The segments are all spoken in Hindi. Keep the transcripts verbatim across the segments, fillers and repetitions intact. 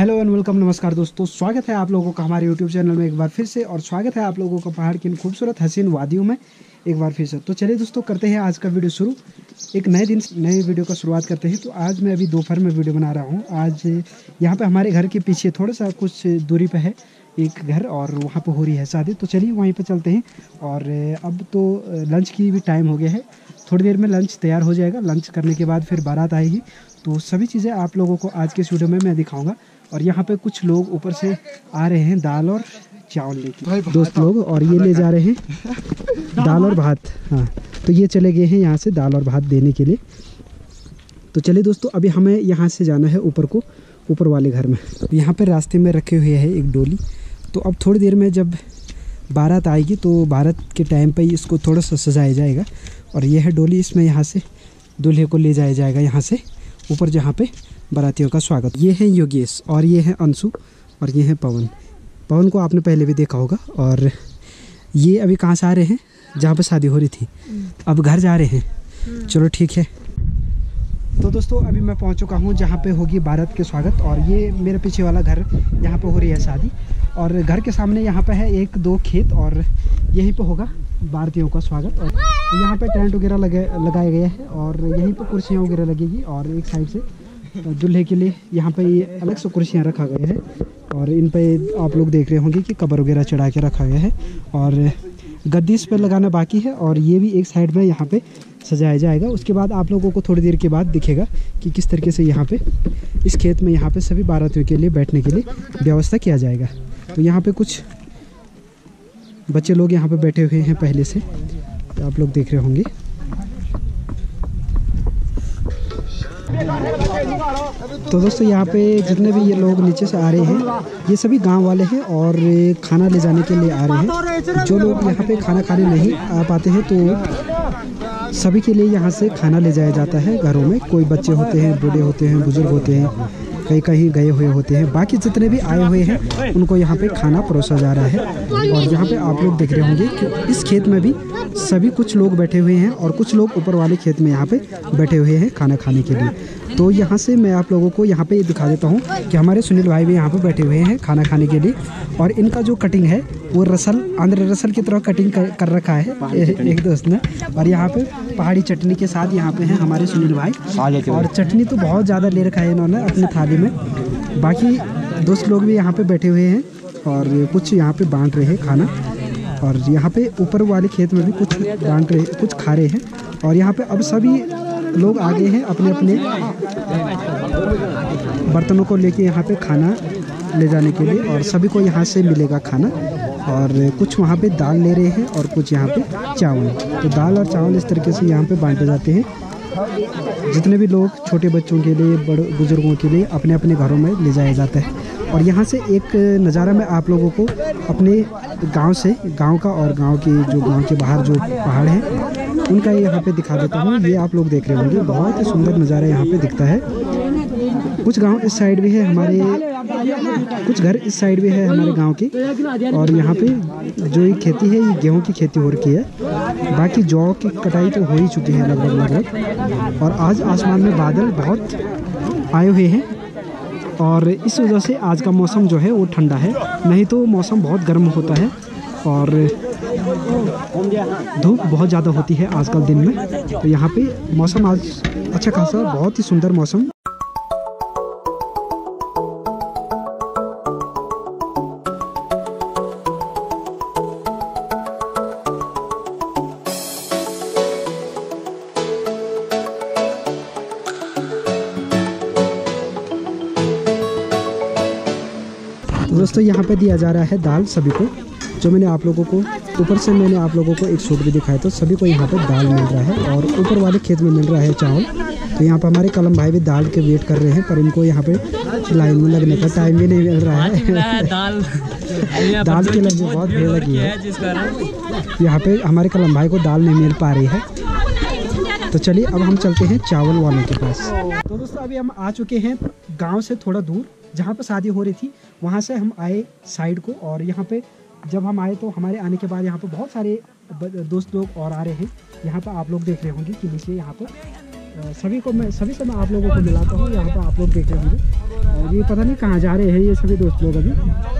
हेलो एंड वेलकम, नमस्कार दोस्तों, स्वागत है आप लोगों का हमारे यूट्यूब चैनल में एक बार फिर से। और स्वागत है आप लोगों का पहाड़ की इन खूबसूरत हसीन वादियों में एक बार फिर से। तो चलिए दोस्तों, करते हैं आज का वीडियो शुरू। एक नए दिन नए वीडियो का शुरुआत करते हैं। तो आज मैं अभी दोपहर में वीडियो बना रहा हूँ। आज यहाँ पे हमारे घर के पीछे थोड़ा सा कुछ दूरी पे है एक घर, और वहाँ पे हो रही है शादी। तो चलिए वहीं पे चलते हैं। और अब तो लंच की भी टाइम हो गया है, थोड़ी देर में लंच तैयार हो जाएगा। लंच करने के बाद फिर बारात आएगी। तो सभी चीज़ें आप लोगों को आज के इस वीडियो में मैं दिखाऊंगा। और यहाँ पे कुछ लोग ऊपर से आ रहे हैं दाल और चावल लेके, दोस्त लोग, और ये ले जा रहे हैं दाल और भात। हाँ, तो ये चले गए हैं यहाँ से दाल और भात देने के लिए। तो चलिए दोस्तों, अभी हमें यहाँ से जाना है ऊपर को, ऊपर वाले घर में। यहाँ पे रास्ते में रखे हुए है एक डोली। तो अब थोड़ी देर में जब बारात आएगी तो बारात के टाइम पे इसको थोड़ा सा सजाया जाएगा। और यह है डोली, इसमें यहाँ से दूल्हे को ले जाया जाएगा यहाँ से ऊपर, जहाँ पे बारातियों का स्वागत। ये है योगेश, और ये है अंशु, और ये है पवन। पवन को आपने पहले भी देखा होगा। और ये अभी कहाँ से आ रहे हैं? जहाँ पे शादी हो रही थी, अब घर जा रहे हैं। चलो ठीक है। तो दोस्तों, अभी मैं पहुँच चुका हूँ जहाँ पे होगी बारात के स्वागत। और ये मेरे पीछे वाला घर, यहाँ पे हो रही है शादी। और घर के सामने यहाँ पे है एक दो खेत, और यहीं पे होगा बारातियों का स्वागत। और यहाँ पे टेंट वगैरह लगे लगाया गया है, और यहीं पे कुर्सियाँ वगैरह लगेगी। और एक साइड से दूल्हे के लिए यहाँ पे ये अलग से कुर्सियाँ रखा गया है। और इन पे आप लोग देख रहे होंगे कि कबर वगैरह चढ़ा के रखा गया है। और गद्दी इस पर लगाना बाकी है, और ये भी एक साइड में यहाँ पे सजाया जाएगा। उसके बाद आप लोगों को थोड़ी देर के बाद दिखेगा कि किस तरीके से यहाँ पे इस खेत में यहाँ पे सभी बारातियों के लिए बैठने के लिए व्यवस्था किया जाएगा। तो यहाँ पे कुछ बच्चे लोग यहाँ पे बैठे हुए हैं पहले से, तो आप लोग देख रहे होंगे। तो दोस्तों, यहाँ पे जितने भी ये लोग नीचे से आ रहे हैं, ये सभी गांव वाले हैं और खाना ले जाने के लिए आ रहे हैं। जो लोग यहाँ पे खाना खाने नहीं आ पाते हैं, तो सभी के लिए यहाँ से खाना ले जाया जाता है घरों में। कोई बच्चे होते हैं, बूढ़े होते हैं, बुजुर्ग होते हैं, कहीं कहीं गए हुए होते हैं। बाकी जितने भी आए हुए हैं उनको यहाँ पे खाना परोसा जा रहा है। और यहाँ पे आप लोग देख रहे होंगे कि इस खेत में भी सभी कुछ लोग बैठे हुए हैं, और कुछ लोग ऊपर वाले खेत में यहाँ पे बैठे हुए हैं खाना खाने के लिए। तो यहाँ से मैं आप लोगों को यहाँ पे दिखा देता हूँ कि हमारे सुनील भाई भी यहाँ पे बैठे हुए हैं खाना खाने के लिए। और इनका जो कटिंग है वो रसल, आंध्र रसल की तरह कटिंग कर, कर रखा है एक दोस्त ने। और यहाँ पे पहाड़ी चटनी के साथ यहाँ पे हैं हमारे सुनील भाई। और चटनी तो बहुत ज़्यादा ले रखा है इन्होंने अपनी थाली में। बाकी दोस्त लोग भी यहाँ पे बैठे हुए हैं, और कुछ यहाँ पे बांट रहे हैं खाना। और यहाँ पे ऊपर वाले खेत में भी कुछ बांट रहे, कुछ खा रहे हैं। और यहाँ पे अब सभी लोग आ गए हैं अपने अपने बर्तनों को लेके यहाँ पे खाना ले जाने के लिए। और सभी को यहाँ से मिलेगा खाना। और कुछ वहाँ पे दाल ले रहे हैं, और कुछ यहाँ पे चावल। तो दाल और चावल इस तरीके से यहाँ पे बांटे जाते हैं। जितने भी लोग, छोटे बच्चों के लिए, बड़े बुजुर्गों के लिए अपने अपने घरों में ले जाया जाता है। और यहाँ से एक नज़ारा मैं आप लोगों को अपने गांव से, गांव का, और गांव के जो गांव के बाहर जो पहाड़ हैं उनका यहाँ पे दिखा देता हूँ। ये आप लोग देख रहे होंगे, बहुत ही सुंदर नज़ारा यहाँ पे दिखता है। कुछ गांव इस साइड भी है हमारे, कुछ घर इस साइड भी है हमारे गांव की। और यहाँ पे जो ये खेती है, ये गेहूं की खेती हो रखी है। बाकी जौ की कटाई तो हो ही चुकी है लगभग लगभग। और आज आसमान में बादल बहुत आए हुए हैं, और इस वजह से आज का मौसम जो है वो ठंडा है। नहीं तो मौसम बहुत गर्म होता है, और धूप बहुत ज़्यादा होती है आजकल दिन में। तो यहाँ पे मौसम आज अच्छा खासा, बहुत ही सुंदर मौसम। दोस्तों, यहाँ पे दिया जा रहा है दाल सभी को। जो मैंने आप लोगों को ऊपर से मैंने आप लोगों को एक सूट भी दिखाया, तो सभी को यहाँ पे दाल मिल रहा है। और ऊपर वाले खेत में मिल रहा है चावल। तो यहाँ पे हमारे कलम भाई भी दाल के वेट कर रहे हैं, पर इनको यहाँ पे लाइन में लगने का टाइम भी नहीं मिल रहा है। दाल दाल के लिए बहुत भीड़ लगी है, यहाँ पे हमारे कलम भाई को दाल नहीं मिल पा रही है। तो चलिए अब हम चलते हैं चावल वालों के पास। तो दोस्तों, अभी हम आ चुके हैं गाँव से थोड़ा दूर, जहाँ पर शादी हो रही थी। वहाँ से हम आए साइड को, और यहाँ पे जब हम आए तो हमारे आने के बाद यहाँ पे बहुत सारे दोस्त लोग और आ रहे हैं। यहाँ पर आप लोग देख रहे होंगे कि नीचे यहाँ पर सभी को मैं सभी से मैं आप लोगों को मिलाता हूँ। यहाँ पर आप लोग देख रहे होंगे, अभी पता नहीं कहाँ जा रहे हैं ये सभी दोस्त लोग अभी।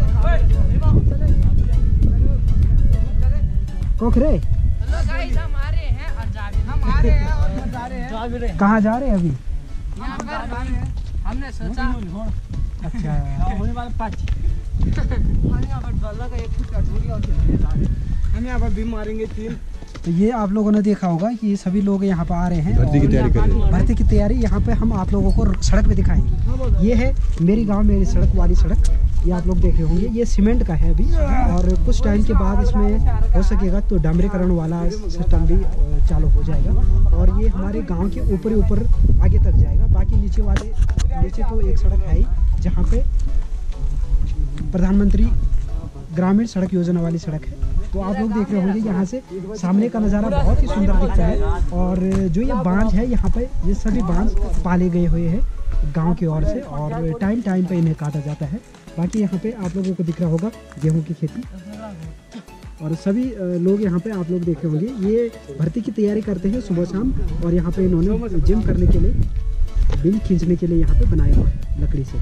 कोखरे कहाँ जा रहे हैं अभी? हमने सोचा अच्छा होने वाला पाँच हम यहाँ पर भी मारेंगे तीन। तो ये आप लोगों ने देखा होगा कि ये सभी लोग यहाँ पर आ रहे हैं भर्ती की तैयारी कर रहे हैं। भर्ती की तैयारी यहाँ पे हम आप लोगों को सड़क पे दिखाएंगे। ये है मेरी गांव मेरी सड़क वाली सड़क, ये आप लोग देख रहे होंगे। ये सीमेंट का है अभी और कुछ टाइम के बाद इसमें हो सकेगा तो डामरीकरण वाला सिस्टम भी चालू हो जाएगा और ये हमारे गाँव के ऊपर ही ऊपर आगे तक जाएगा। बाकी नीचे वाले नीचे तो एक सड़क है ही जहाँ पे प्रधानमंत्री ग्रामीण सड़क योजना वाली सड़क है। तो आप लोग देख रहे होंगे यहाँ से सामने का नज़ारा बहुत ही सुंदर दिखता है। और जो ये बांझ है यहाँ पे ये सभी बांझ पाले गए हुए हैं गांव की ओर से और टाइम टाइम पे इन्हें काटा जाता है। बाकी यहाँ पे आप लोगों को दिख रहा होगा गेहूं की खेती और सभी लोग यहाँ पे आप लोग देख रहे होंगे ये भर्ती की तैयारी करते हैं सुबह शाम। और यहाँ पे इन्होंने जिम करने के लिए बिल खींचने के लिए यहाँ पे बनाया हुआ है लकड़ी से।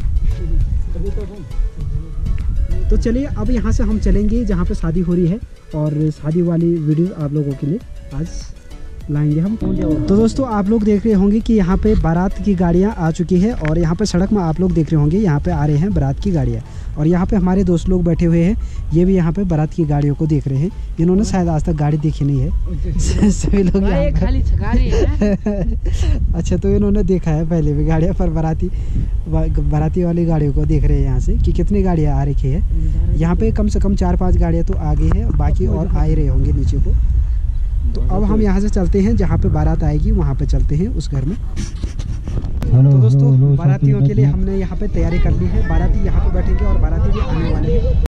तो चलिए अब यहाँ से हम चलेंगे जहाँ पे शादी हो रही है और शादी वाली वीडियो आप लोगों के लिए आज लाएंगे हम। तो दोस्तों आप लोग देख रहे होंगे कि यहाँ पे बारात की गाड़ियाँ आ चुकी है और यहाँ पे सड़क में आप लोग देख रहे होंगे यहाँ पे आ रहे हैं बारात की गाड़ियाँ और यहाँ पे हमारे दोस्त लोग बैठे हुए हैं। ये भी यहाँ पे बारात की गाड़ियों को देख रहे हैं। इन्होंने शायद आज तक गाड़ी देखी नहीं है सभी लोग यहाँ खाली गाड़ी है। अच्छा तो इन्होंने देखा है पहले भी गाड़ियाँ पर बाराती बाराती वाली गाड़ियों को देख रहे हैं यहाँ से कि कितनी गाड़ियाँ आ रखी है। यहाँ पे कम से कम चार पाँच गाड़ियाँ तो आ गई है बाकी और आ ही रहे होंगे नीचे को। तो अब हम यहाँ से चलते हैं जहाँ पे बारात आएगी वहाँ पे चलते हैं उस घर में। तो दोस्तों बारातियों के लिए हमने यहाँ पे तैयारी कर ली है। बाराती यहाँ पे बैठेंगे और बाराती भी आने वाले हैं।